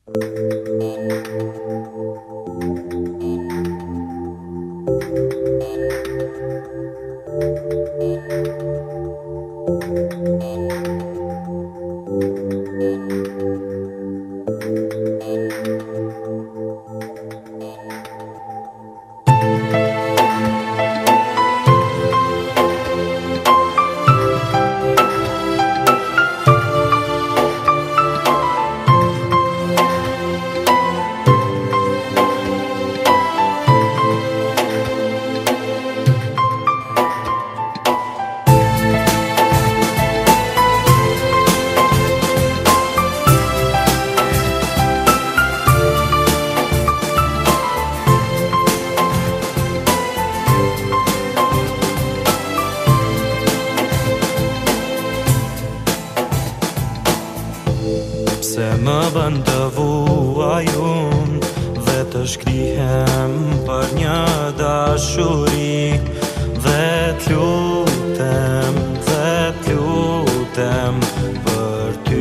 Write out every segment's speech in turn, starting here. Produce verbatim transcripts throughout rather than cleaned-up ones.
Se më bën të vuaj unë dhe të shkrihem për një dashuri, dhe t'lutem, dhe t'lutem për ty.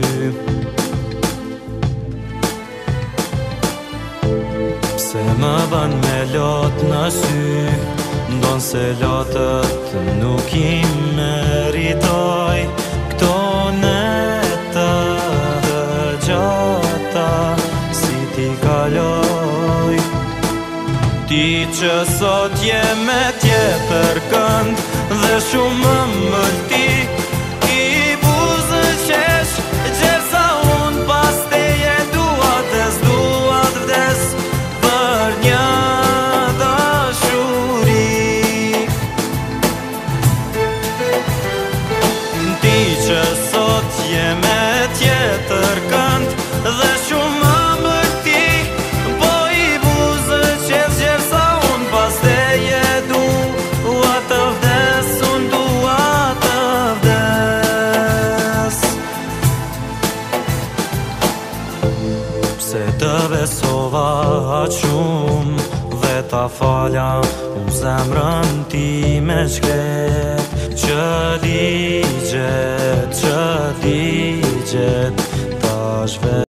Se më bën me lot në sy, ndon se lotët nuk i meritoj këto neta gjata si ti kaloj. Ti që sot je me tjetër kënd dhe shumë më mëlti, i buzë qesh gjersa unë pas teje duates, duat vdes për një dashuri. Ti që sot je me tjetër kënd dhe shumë më mëlti, po i buzë qesh gjersa unë pas teje dua të vdes, unë dua të vdes. Pse të besova aq shumë dhe ta falja unë zemrën ti me shkret, që ligjet, që ligjet tash vetë